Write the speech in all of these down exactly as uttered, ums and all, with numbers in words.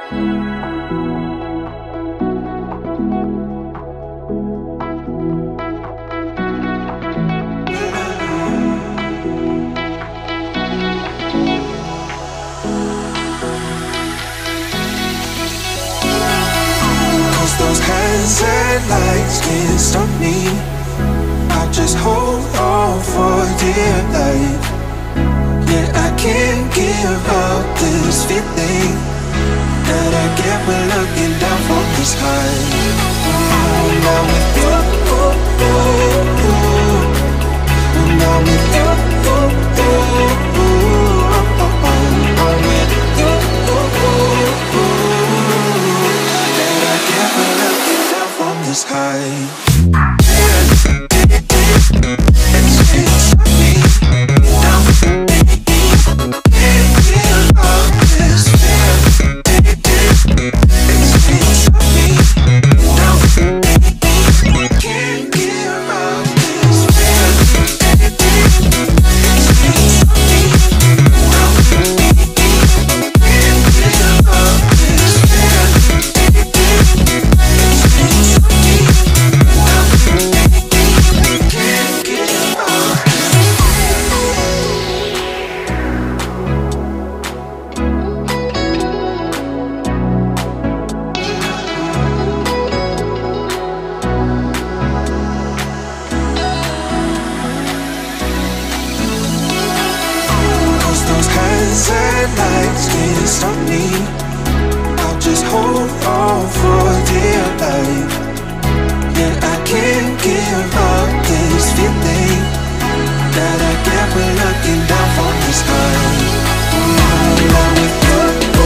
Those hands and lights can't stop me. I'll just hold on for dear life. Yeah, I can't give up this feeling that I get when looking down from this high. Now with you, now with you, I'm with you. This high. Lights can't stop me. I'll just hold on for dear life. Yeah, I can't give up this feeling that I get when looking down from the sky. Now with you,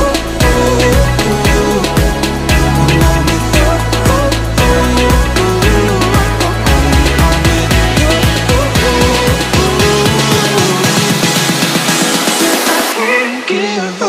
now with you, I can't give up.